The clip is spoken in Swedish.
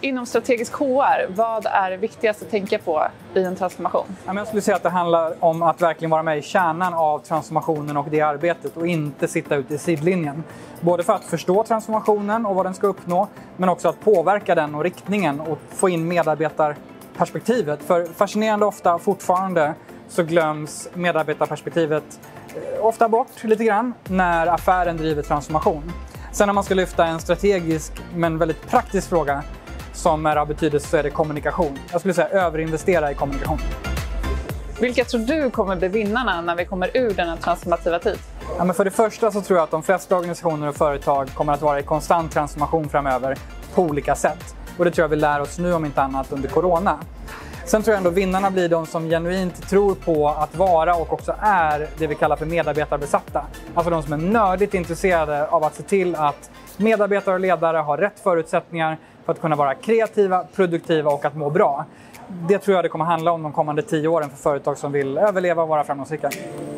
Inom strategisk HR, vad är viktigast att tänka på i en transformation? Jag skulle säga att det handlar om att verkligen vara med i kärnan av transformationen och det arbetet och inte sitta ute i sidlinjen. Både för att förstå transformationen och vad den ska uppnå, men också att påverka den och riktningen och få in medarbetarperspektivet. För fascinerande ofta fortfarande så glöms medarbetarperspektivet ofta bort lite grann när affären driver transformation. Sen när man ska lyfta en strategisk men väldigt praktisk fråga som är av betydelse så är det kommunikation. Jag skulle säga överinvestera i kommunikation. Vilka tror du kommer bli vinnarna när vi kommer ur denna transformativa tid? Men för det första så tror jag att de flesta organisationer och företag kommer att vara i konstant transformation framöver på olika sätt. Och det tror jag vi lär oss nu om inte annat under corona. Sen tror jag ändå vinnarna blir de som genuint tror på att vara och också är det vi kallar för medarbetarbesatta. Alltså de som är nördigt intresserade av att se till att medarbetare och ledare har rätt förutsättningar för att kunna vara kreativa, produktiva och att må bra. Det tror jag det kommer handla om de kommande 10 åren för företag som vill överleva och vara framgångsrika.